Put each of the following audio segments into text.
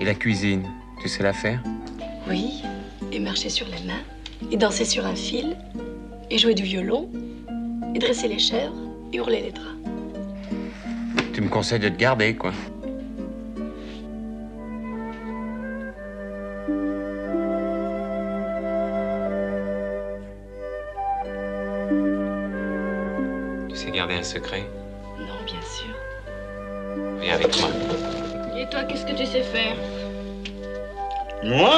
Et la cuisine, tu sais la faire? Oui, et marcher sur les mains, et danser sur un fil, et jouer du violon, et dresser les chèvres, et hurler les draps. Tu me conseilles de te garder, quoi. Tu sais garder un secret? Non, bien sûr. Viens avec moi. Et toi, qu'est-ce que tu sais faire? Moi?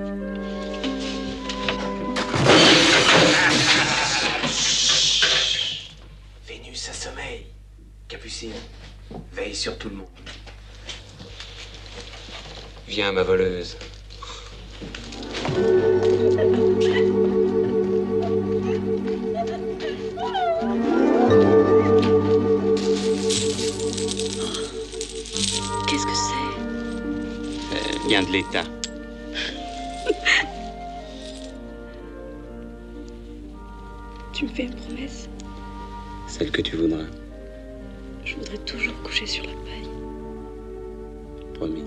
Vénus assommeille. Capucine, veille sur tout le monde. Viens, ma voleuse. Qu'est-ce que c'est? Vient de l'État. Tu me fais une promesse? Celle que tu voudras. Je voudrais toujours coucher sur la paille. Promis.